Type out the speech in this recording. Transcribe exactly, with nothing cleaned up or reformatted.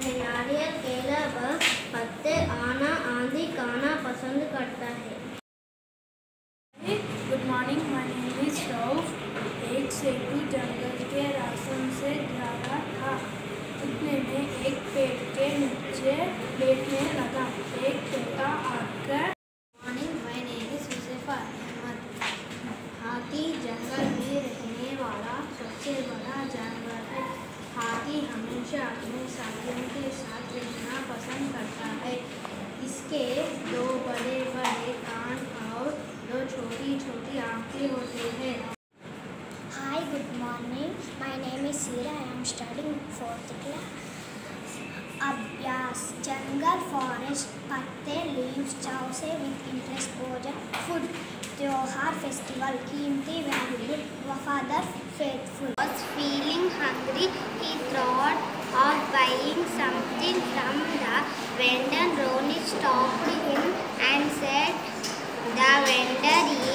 नारियल केला व पत्ते आना आंधी खाना पसंद करता है। Good morning, my name is Rauf. एक सेठू जंगल के रास्ते से जा रहा था। इतने में एक पेड़ के नीचे बैठने लगा। एक तोता आकर morning, my name is Yusuf Ahmad. हाथी जंगल में रहने वाला सबसे बड़ा जानवर है। हाथी हमेशा अपने साथियों के साथ रहना पसंद करता है। इसके दो बड़े बड़े कान और दो छोटी छोटी आंखें होती हैं। Hi, good morning. My name is Sira. I am studying fourth class. Abhyas, jungle, forest, patte, leaves, chow से with interest, project, food, त्योहार, festival, कीमती, valuable, वफादार, faithful. Was feeling hungry, he thought of buying something from the vendor. Ronnie stopped him and said, "The vendor